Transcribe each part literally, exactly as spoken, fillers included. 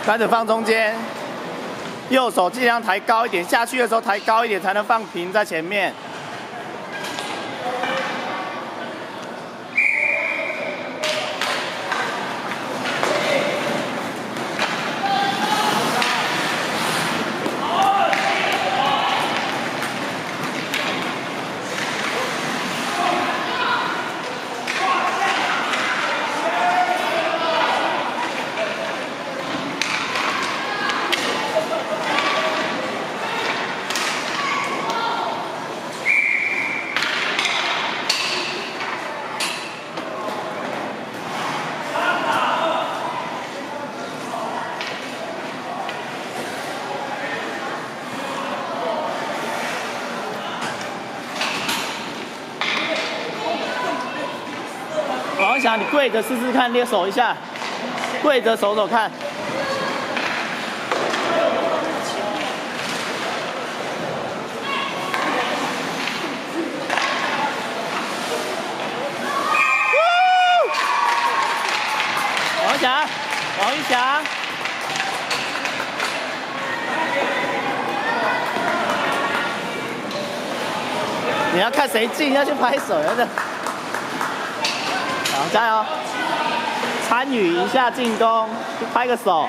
开始放中间，右手尽量抬高一点，下去的时候抬高一点，才能放平在前面。王翔，你跪着试试看，捏手一下，跪着手手看。王翔，王一翔。你要看谁进，要去拍手，要的。好，加油！参与一下进攻，去拍个手。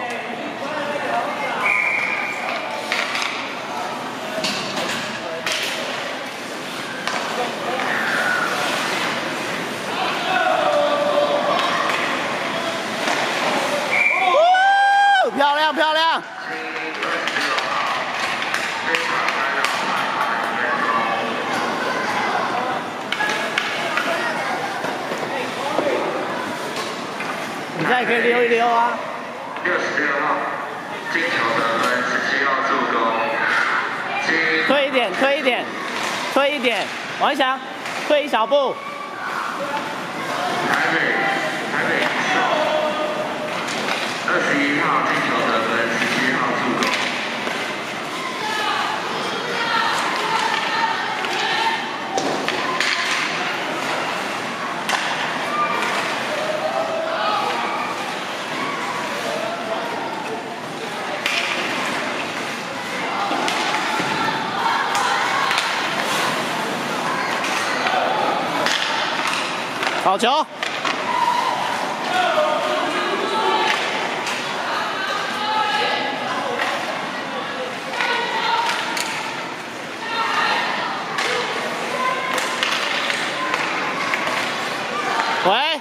哦，漂亮漂亮！你现在可以溜一溜啊。 六十六号进球得分，十七号助攻。 推一点，推一点，推一点，王一翔，退一小步。 台北，台北二十一号进球得分，十七号助攻。 好球！喂。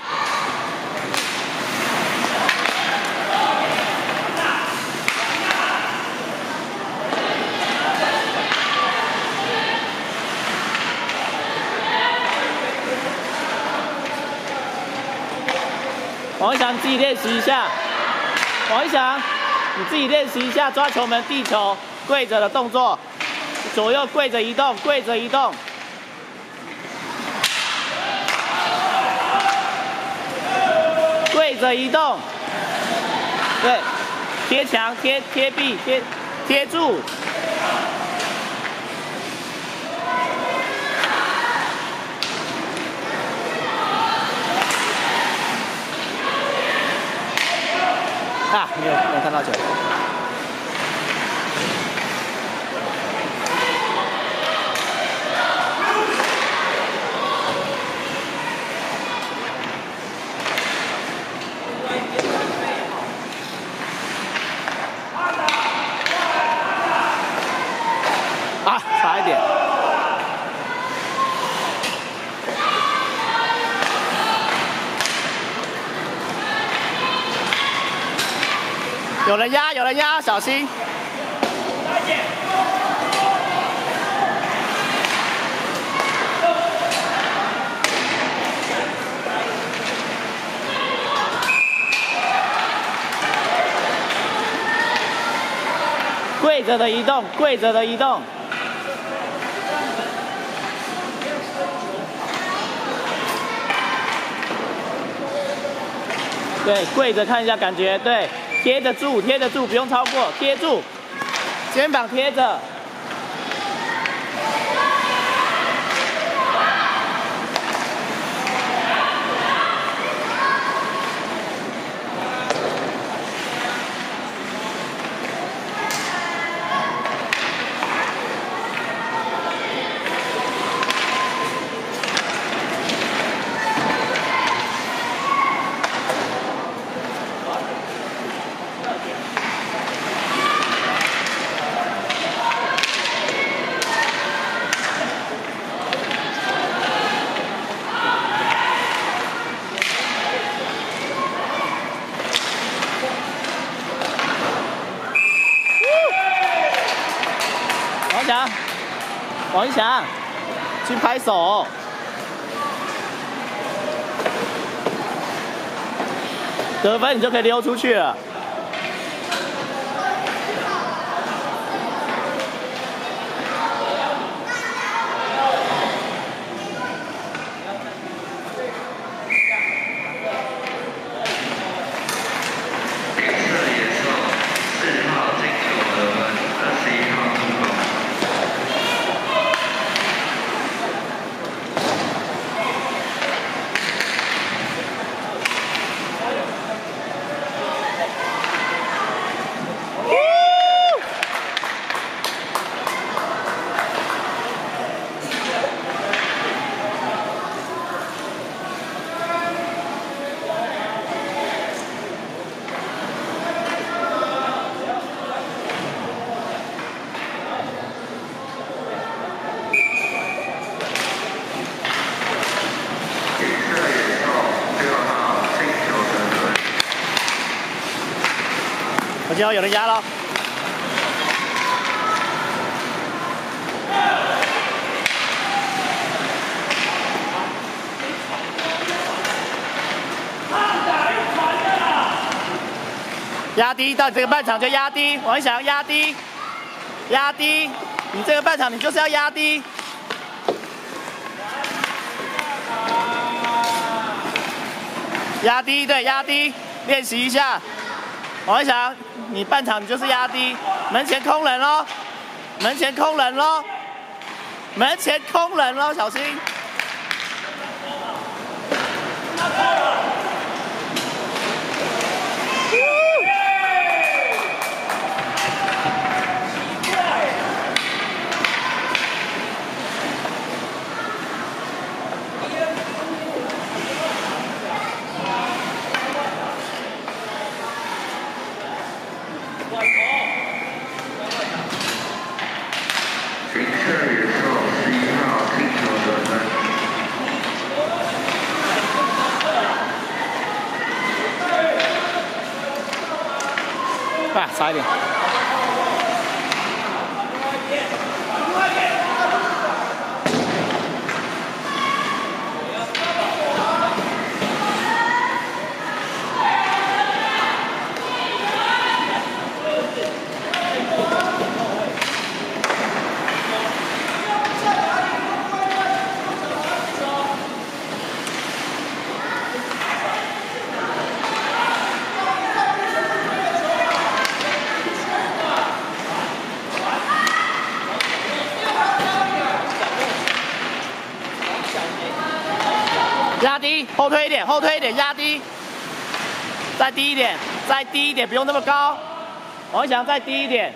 王一翔，你自己练习一下。王一翔，你自己练习一下抓球门、递球、跪着的动作，左右跪着移动，跪着移动。跪着移动。对，贴墙、贴贴壁、贴贴住。啊，没有没有看到球。啊，差一点。有人压，有人压，小心！跪着的移动，跪着的移动。对，跪着看一下感觉，对。贴得住，贴得住，不用超过，贴住，肩膀贴着。 王一翔，去拍手。得分你就可以溜出去了。我最后有人压了。压低，到你这个半场就压低，王一翔压低，压低，你这个半场你就是要压低。压低，对，压低，练习一下。王一翔，你半场你就是压低，门前空人咯，门前空人咯，门前空人咯，小心。 停车野兽十一号进球得分。 快，差一点。压低，后推一点，后推一点，压低，再低一点，再低一点，不用那么高。王一翔再低一点。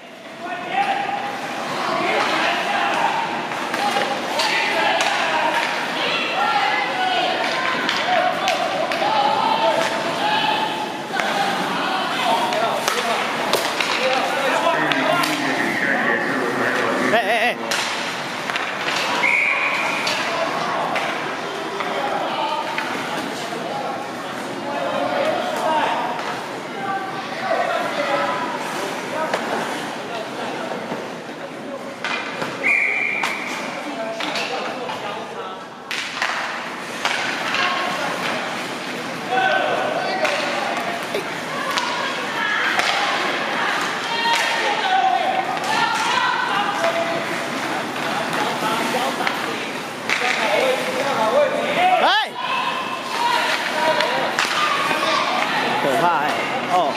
哎哎哎！可怕哎、欸！哦。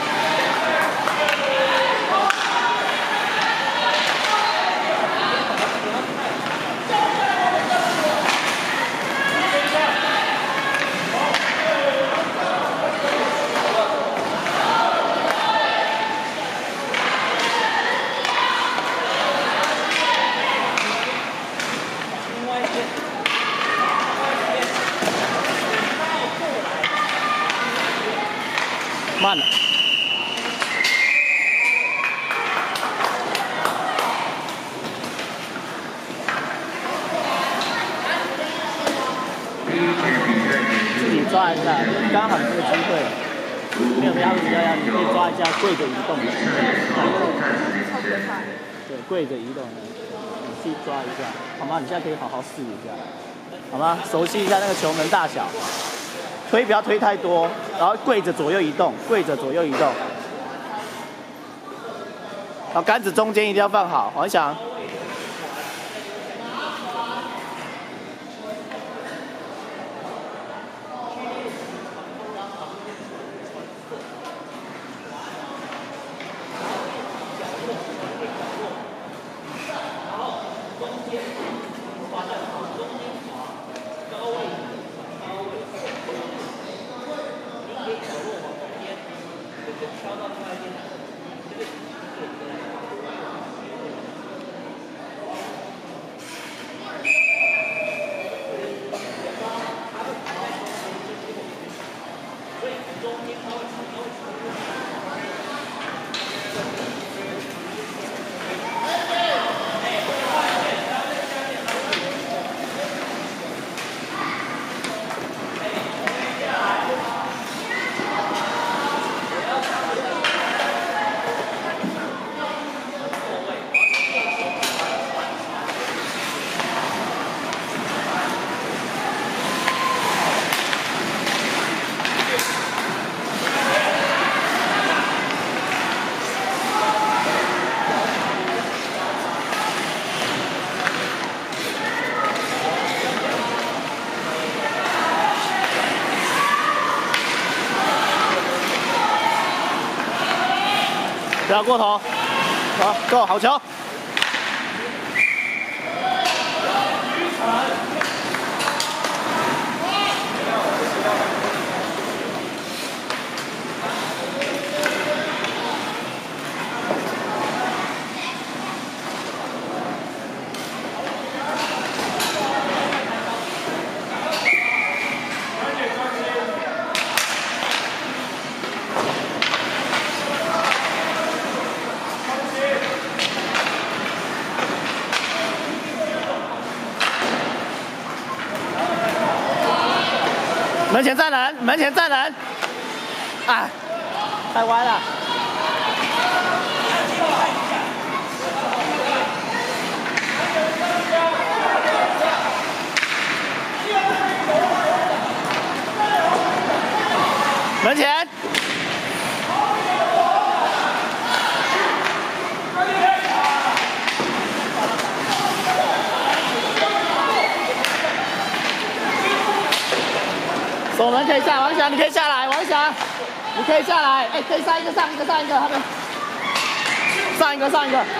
慢了。自己抓一下，刚好这个机会，没有压力不要压力，可以抓一下跪着移动的。对，跪着移动的。 细抓一下，好吗？你现在可以好好试一下，好吗？熟悉一下那个球门大小，推不要推太多，然后跪着左右移动，跪着左右移动。然后杆子中间一定要放好，王一翔。不要过头，好，够，好球。门前站人，门前站人，哎，太歪了。门前。守门可以下，王翔你可以下来，王翔你可以下来，哎，可以上一个上一个上一个，他们上一个上一个。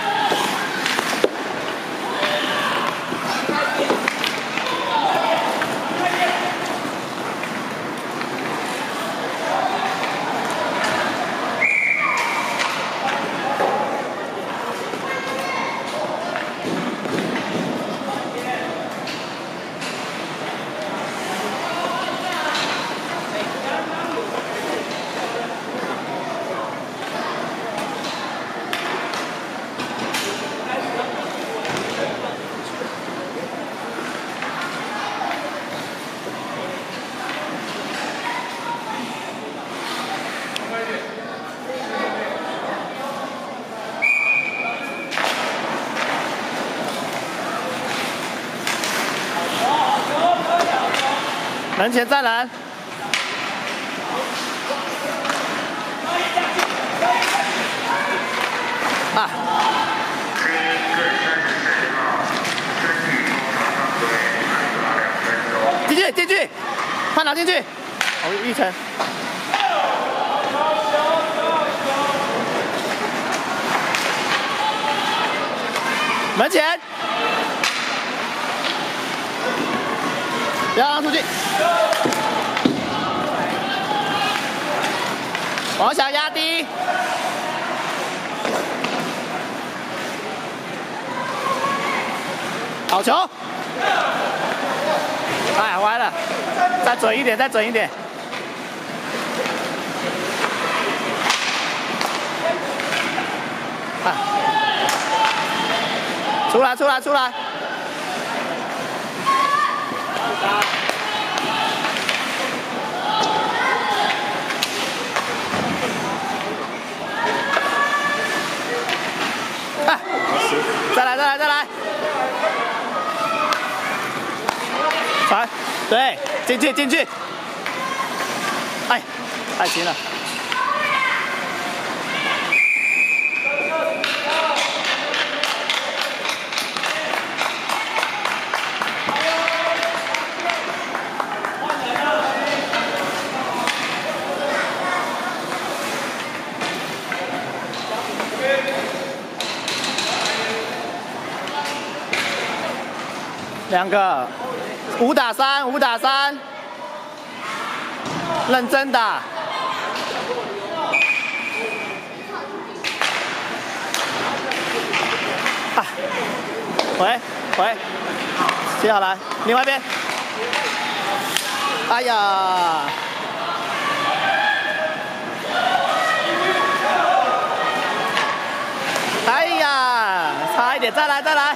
门前站人，啊！进去进去，快拿进去！哦，玉成。门前，不要让出去。王翔压低，好球！哎，歪了，再准一点，再准一点。啊！出来，出来，出来！啊！再来，再来，再来！ 进去进去，哎，太轻了。两个，五打三，五打三，认真打。啊，回回，接好来，另外一边。哎呀！哎呀，差一点，再来再来。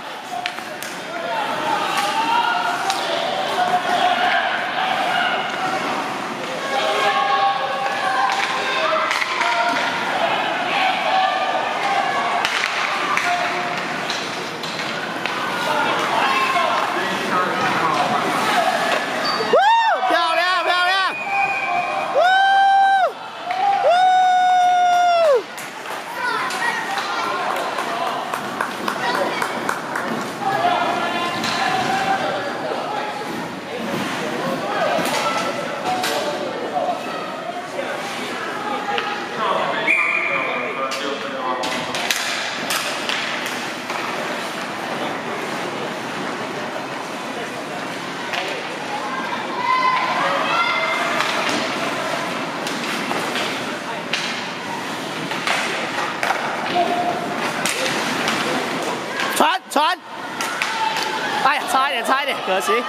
传，哎呀，差一点，差一点，可惜。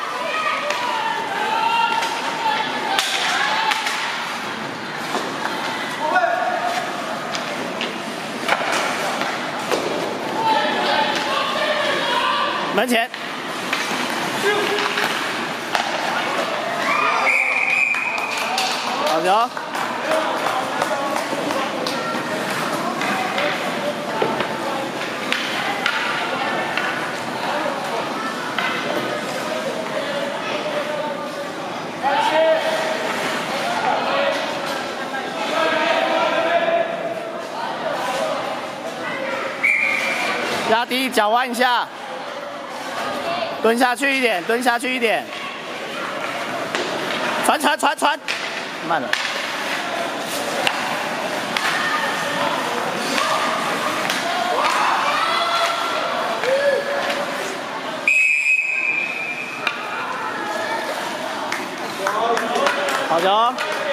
门前。好球。 压低，脚弯一下，蹲下去一点，蹲下去一点，传传传传，慢了。好球！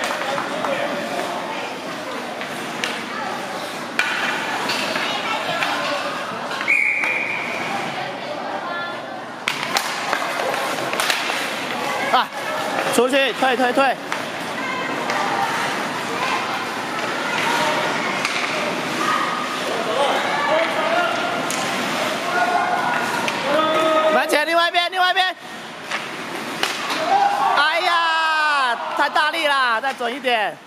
啊，出去，退退退！门前，另外一边，另外一边！哎呀，太大力啦，再准一点！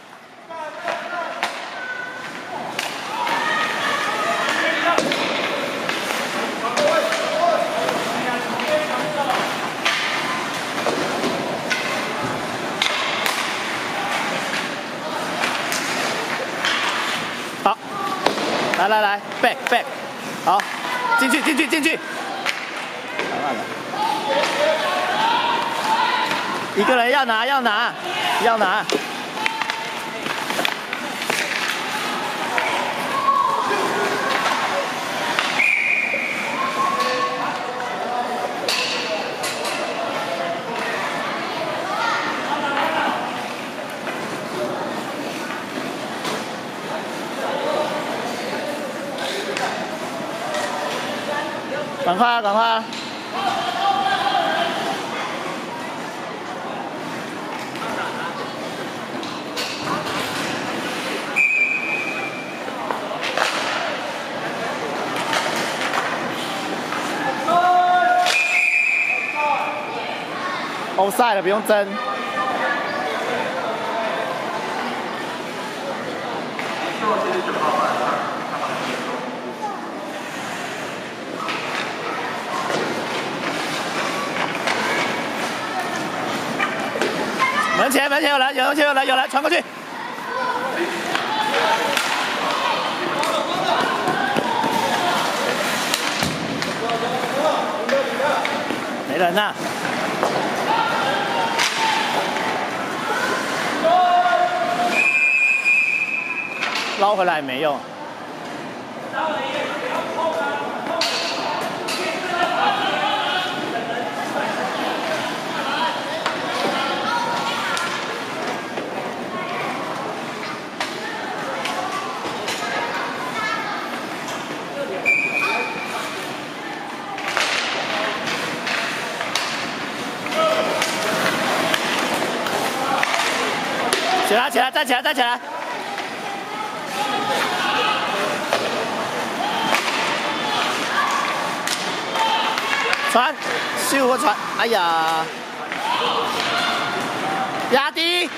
好，来来来 ，back back， 好，进去进去进去，慢了，一个人要拿要拿要拿，赶快啊，赶快啊！欧赛了，不用争。 门前门前有人，有门前有人，有人传过去。没人呐、啊。捞回来也没用。起来，起来，站起来，站起来！传，十五个传，哎呀，压低。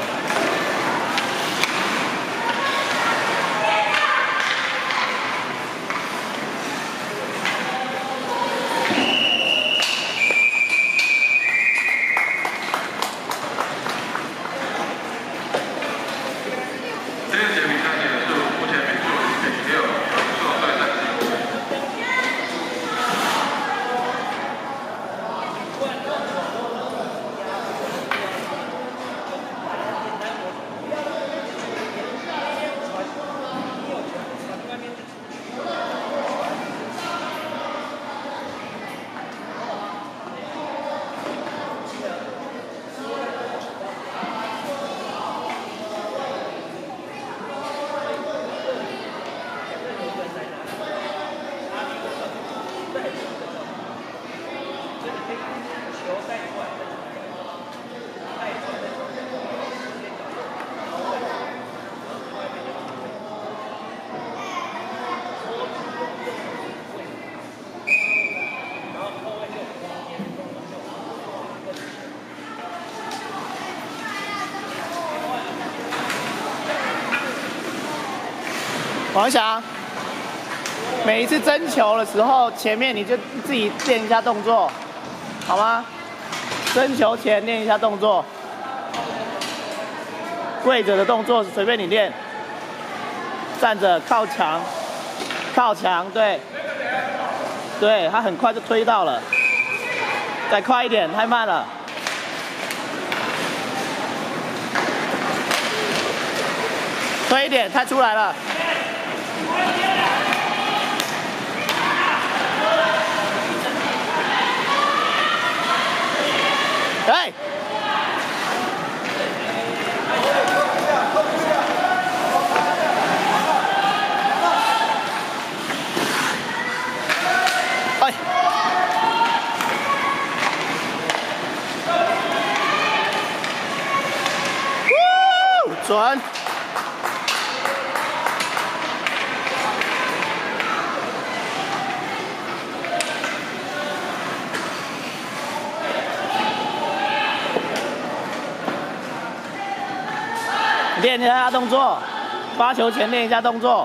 王翔，每一次争球的时候，前面你就自己练一下动作，好吗？争球前练一下动作，跪着的动作随便你练，站着靠墙，靠墙，对，对，他很快就推到了，再快一点，太慢了。推一点，太出来了。哎！哎！呜，准！练一下动作，发球前练一下动作。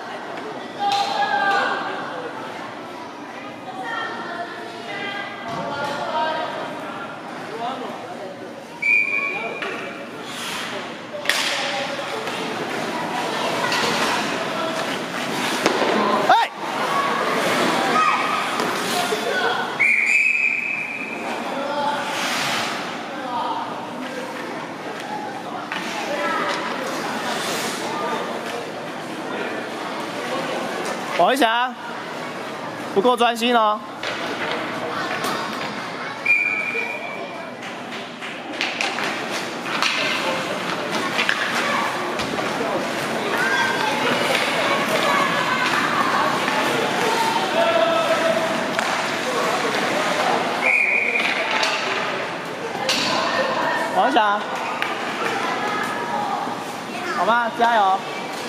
哎！王一翔，不够专心哦。王一翔，好吗？加油！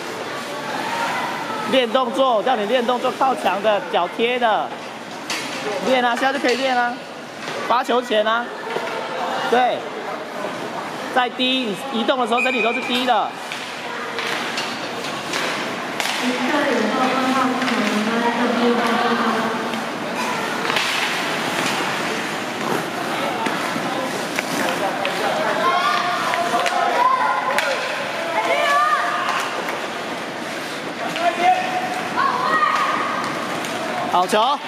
练动作，叫你练动作，靠墙的，脚贴的，练啊，现在就可以练啊。发球前啊，对，再低，你移动的时候身体都是低的。 好球！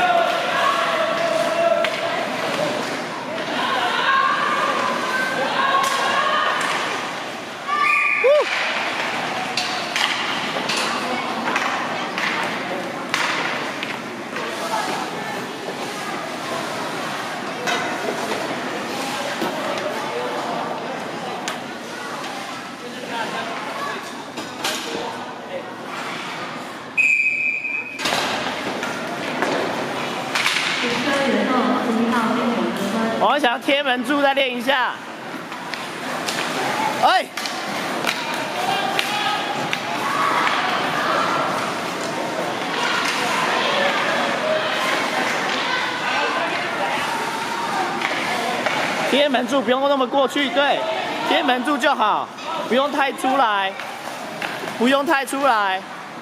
我想贴门柱再练一下。哎，贴门柱不用那么过去，对，贴门柱就好，不用太出来，不用太出来。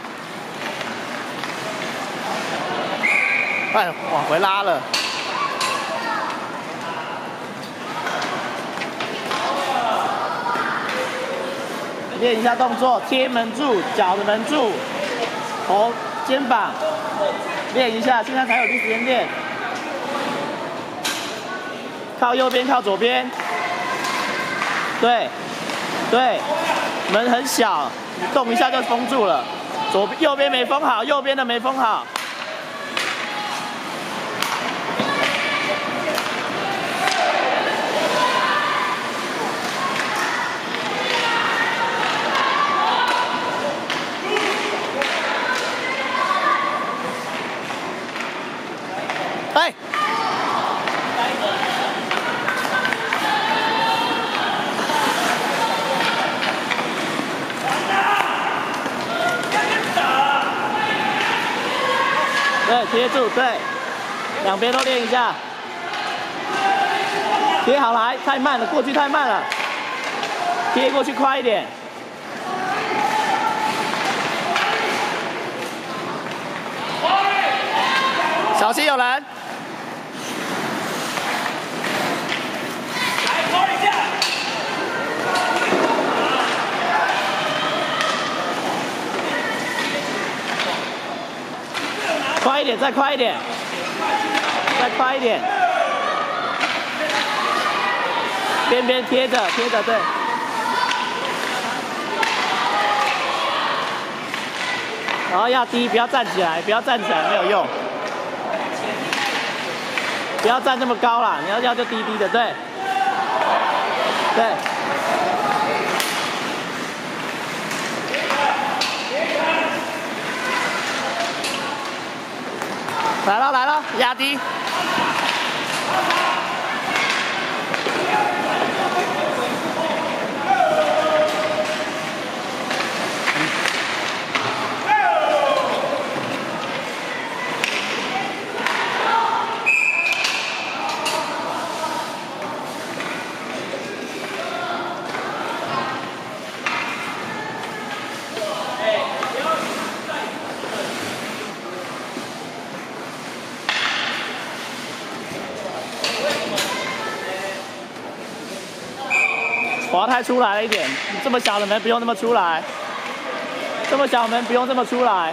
哎，往回拉了。练一下动作，贴门柱，脚的门柱，头、肩膀，练一下，现在才有时间练。靠右边，靠左边，对，对，门很小，你动一下就封住了。左右边没封好，右边的没封好。哎，对，贴住，对，两边都练一下，贴好来，太慢了，过去太慢了，贴过去快一点。小心有人！快一点，再快一点，再快一点，边边贴着，贴着，对。然后要低，不要站起来，不要站起来，没有用。不要站这么高啦，你要要就低低的，对，对。来了来了，压低。滑太出来了一点，这么小的门不用那么出来，这么小门不用这么出来。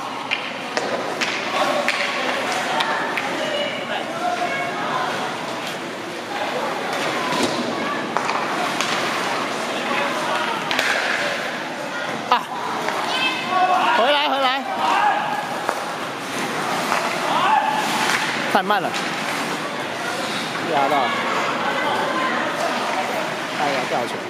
啊！回来回来，太慢了，压到。哎呀，掉球！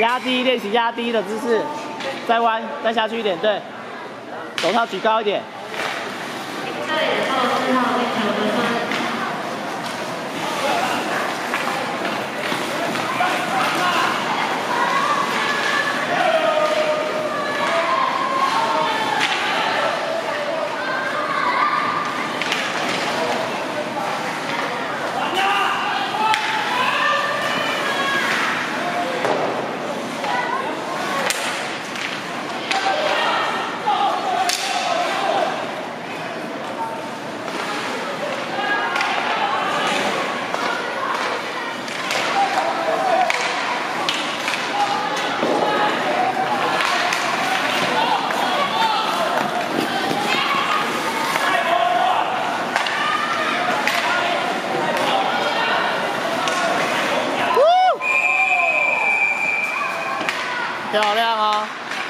压低，练习压低的姿势，再弯，再下去一点，对，手套举高一点。 这里的后四号进球得分。 漂亮哦！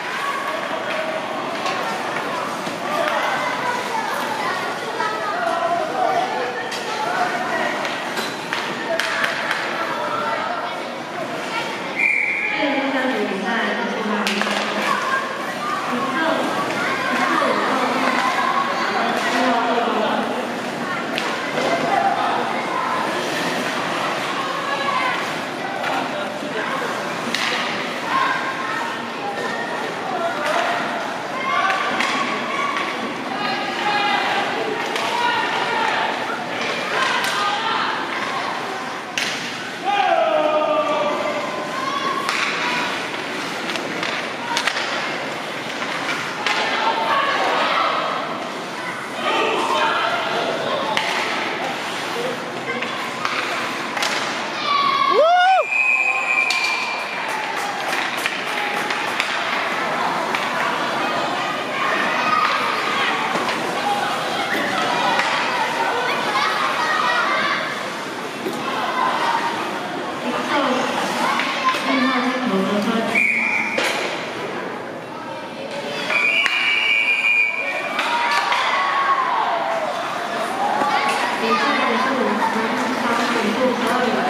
这个第三组比赛就是那里，一个一个五号，四号对攻。 比赛结束，男双比数十二比